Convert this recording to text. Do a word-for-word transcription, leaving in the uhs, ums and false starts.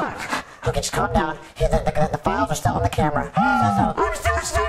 Okay, just calm down. Here, the, the, the files are still on the camera. So, so, I'm still, still